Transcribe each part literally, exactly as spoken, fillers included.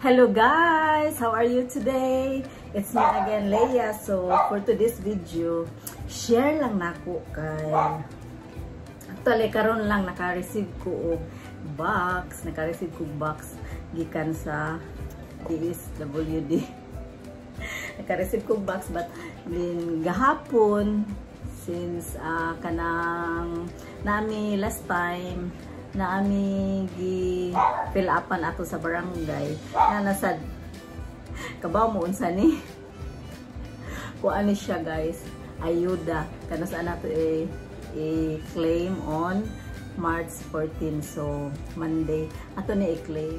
Hello guys, how are you today? It's me again, Leia. So for today's video, share lang nako kay actually karon lang naka-receive ko og box, naka-receive ko box gikan sa D S W D. Naka-receive ko box but din gahapon since uh, kanang nami last time na ami gi fill upan ato sa barangay na nasa kabaw mo unsa ni kuan ni siya guys, ayuda kana saan nato i, i-claim on March fourteenth, so Monday ato ni i-claim.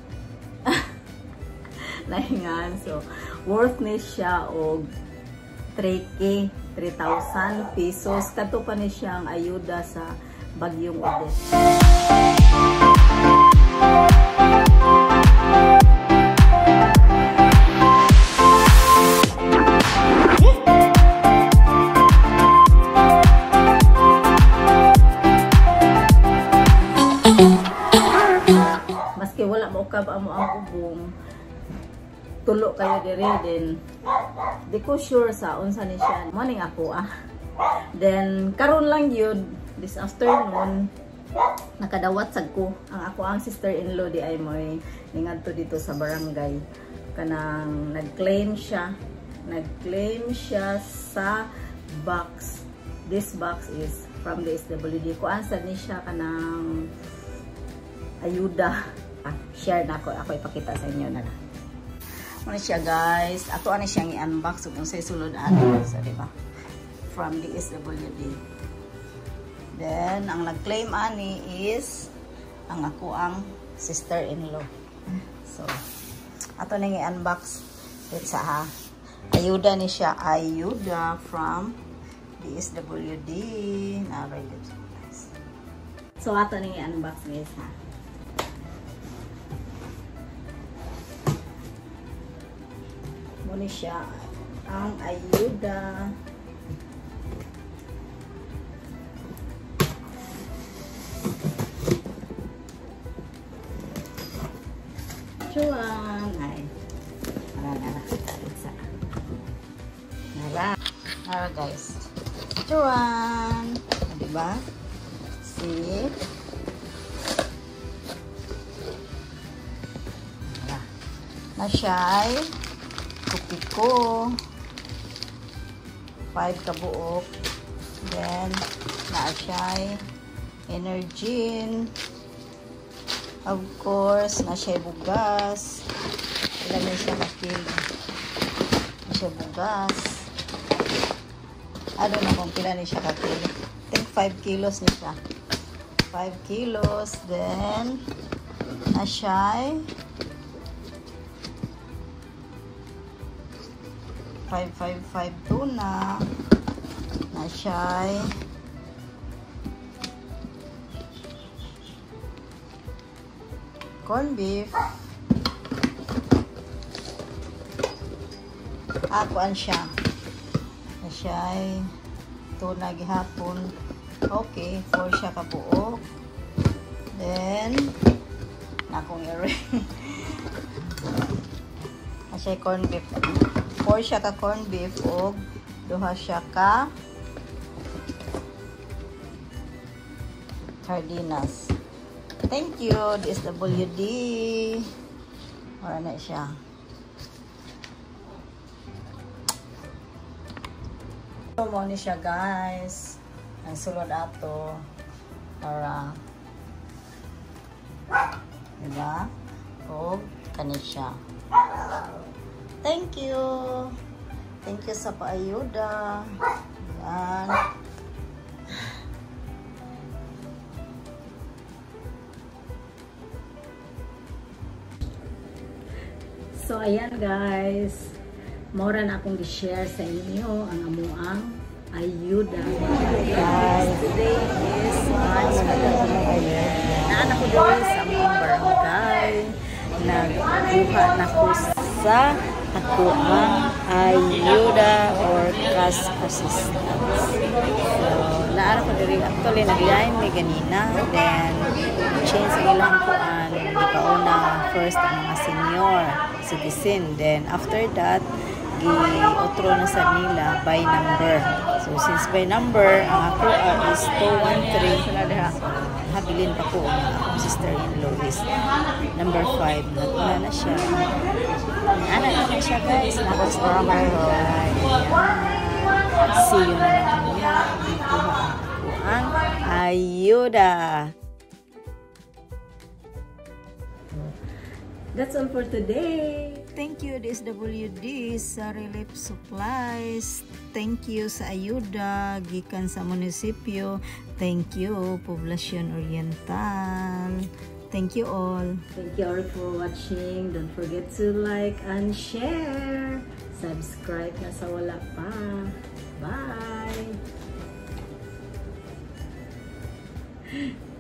Nahingan, so worth ni siya og three K, three thousand pesos kadto pa ni siyang ayuda sa Bagyong Odette. Maski wala maukab amo ang ubong, tulo kayo diri din. Di ko sure sa unsa ni siya. Morning ako ah. Then karon lang yun this afternoon nakadawat sad ko ang ako ang sister-in-law di ay moy ningadto dito sa barangay kanang nag-claim siya nag-claim siya sa box. This box is from the S W D ko ansad ni siya kanang ayuda. Ah, share na ako ako ipakita sa inyo na. Ano siya guys, ato ani siyang i-unbox ug unsay sulod ato sa di ba from the S W D. Then, ang nag-claim ani is ang ako ang sister-in-law. So, ato nang i-unbox din sa ha. Ayuda ni siya. Ayuda from the S W D. Na-read it. So, ato nang i-unbox guys ha. Muna siya ang ayuda. Chuan ay nara nara isa nara nara guys, chuan diba see nara na siya'y kupi ko five kabuok, then na siya'y Energin. Of course, na siya bugas. Ilan na siya kakilo. Na siya bugas. Ano na kung pila na siya kakilo. I think five kilos na siya. five kilos. Then, na siya five five five tuna. Na siya corn beef. Akuan siya. Na siya ay tuna gihapon. Okay, four siya kabuok. Then, na akong i-ring. Na siya corn beef. four siya ka corn beef o duha siya ka sardinas. Thank you, D S W D. Wala na siya. So, mo ni siya guys. Ang sulod ato. Para. Diba? O, kani siya. Thank you. Thank you sa paayuda. Yan. So, ayan guys. Mora na akong i-share sa inyo ang amuang ayuda. Guys, today is March fourteenth. Naan ako doon sa among barangay. Nagbuha na ko sa akoang ayuda or cash assistance. So, naara ko diri actually nag-line mi ganina, then change ang ilang kuan ikauna first ang mga senior citizen, then after that gi-otro na sa nila by number. So since by number ang ako uh, is two one three, habilin pa ko ang akong sister-in-law is number five. Naguna na siya. Ana na siya guys. Nakos na bye. See you na naman niya. Dito ang ayuda. That's all for today. Thank you D S W D sa Relief Supplies. Thank you sa ayuda gikan sa munisipyo. Thank you Poblacion Oriental. Thank you all. Thank you all for watching. Don't forget to like and share. Subscribe na sa wala pa. Bye!